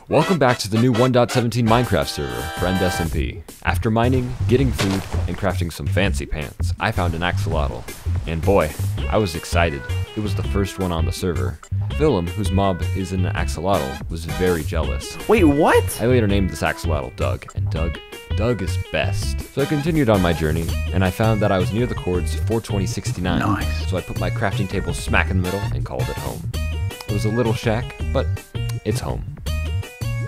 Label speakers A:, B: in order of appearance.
A: Welcome back to the new 1.17 Minecraft server, Friend SMP. After mining, getting food, and crafting some fancy pants, I found an axolotl. And boy, I was excited. It was the first one on the server. Philum, whose mob is an axolotl, was very jealous.
B: Wait, what?
A: I later named this axolotl Doug, and Doug is best. So I continued on my journey, and I found that I was near the coords 42069.
B: Nice.
A: So I put my crafting table smack in the middle and called it home. It was a little shack, but it's home.